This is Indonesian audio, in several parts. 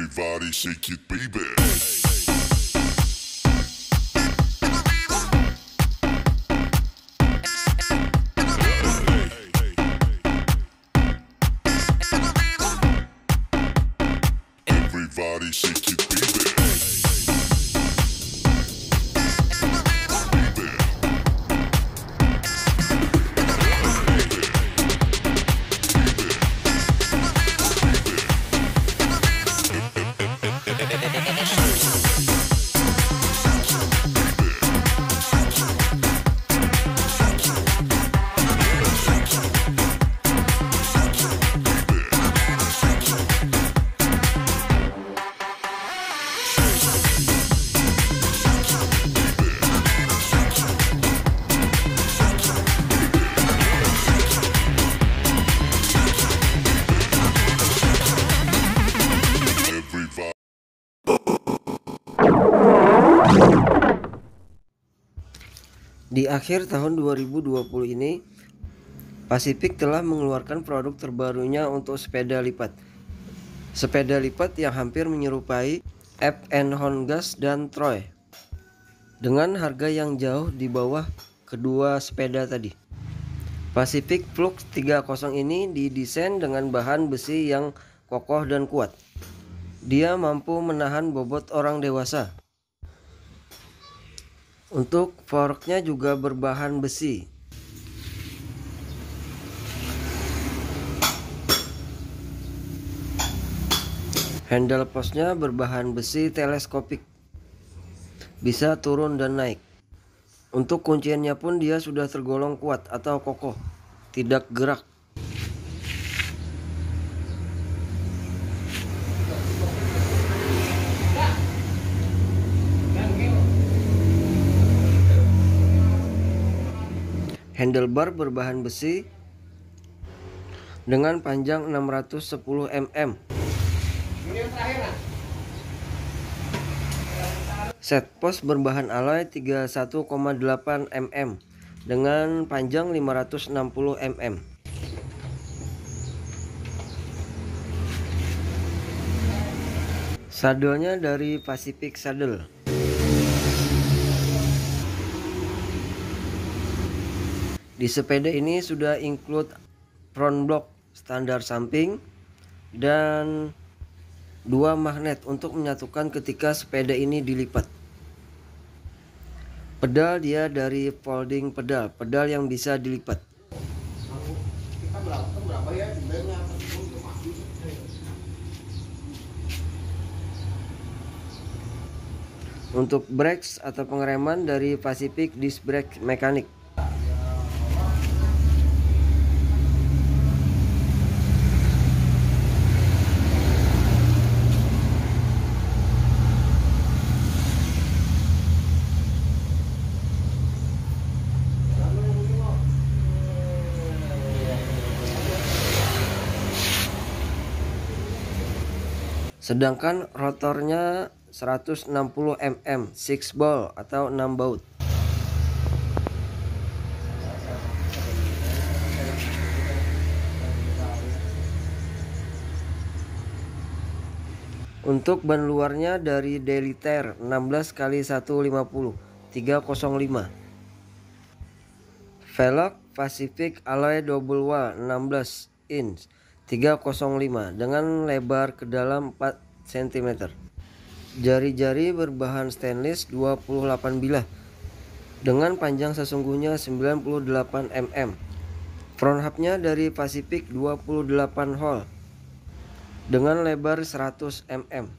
Everybody shake it, baby. Everybody shake it, baby. Di akhir tahun 2020 ini, Pacific telah mengeluarkan produk terbarunya untuk sepeda lipat. Sepeda lipat yang hampir menyerupai F&N Hongas dan Troy, dengan harga yang jauh di bawah kedua sepeda tadi. Pacific Flux 30 ini didesain dengan bahan besi yang kokoh dan kuat. Dia mampu menahan bobot orang dewasa. Untuk forknya juga berbahan besi. Handle postnya berbahan besi teleskopik, bisa turun dan naik. Untuk kunciannya pun dia sudah tergolong kuat atau kokoh, tidak gerak. Handlebar berbahan besi dengan panjang 610 mm. Set post berbahan alloy 31,8 mm dengan panjang 560 mm. Sadelnya dari Pacific Saddle. Di sepeda ini sudah include front block standar samping dan 2 magnet untuk menyatukan ketika sepeda ini dilipat. Pedal dia dari folding pedal yang bisa dilipat. Untuk brakes atau pengereman dari Pacific Disc Brake Mekanik. Sedangkan rotornya 160 mm 6 ball atau 6 baut. Untuk ban luarnya dari Daily Tire 16x150 305. Velg Pacific Alloy Double Wall 16 inch 305 dengan lebar ke dalam 4 cm. Jari-jari berbahan stainless 28 bilah dengan panjang sesungguhnya 98 mm. Front hubnya dari Pacific 28 hole dengan lebar 100 mm.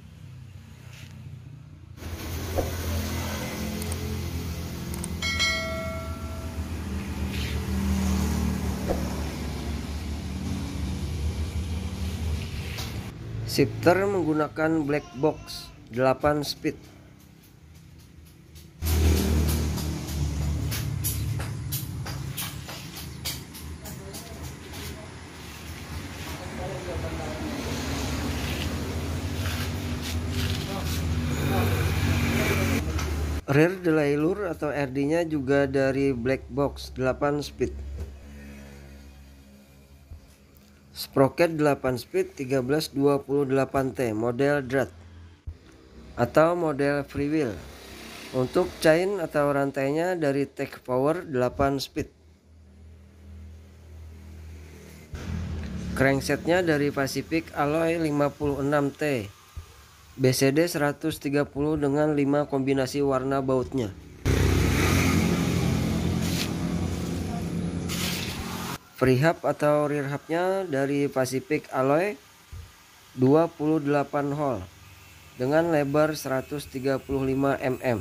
Shifter menggunakan black box 8 speed. Rear derailleur atau RD-nya juga dari black box 8 speed. Sprocket 8 speed 1328T model Drat atau model freewheel. Untuk chain atau rantainya dari Tech Power 8 speed. Cranksetnya dari Pacific Alloy 56T. BCD 130 dengan 5 kombinasi warna bautnya. Free hub atau rear hubnya dari Pacific Alloy 28 hole dengan lebar 135 mm.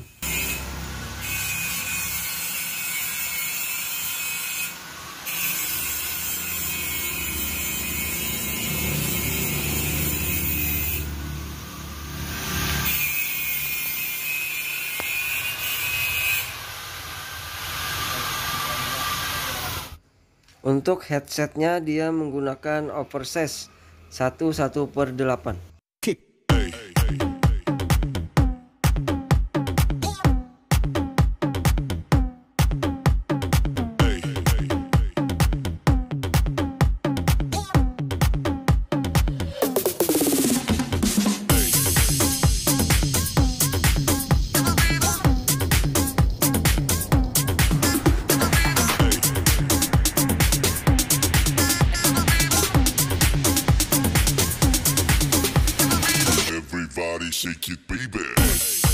Untuk headsetnya dia menggunakan oversize 1/8. Everybody shake it, baby.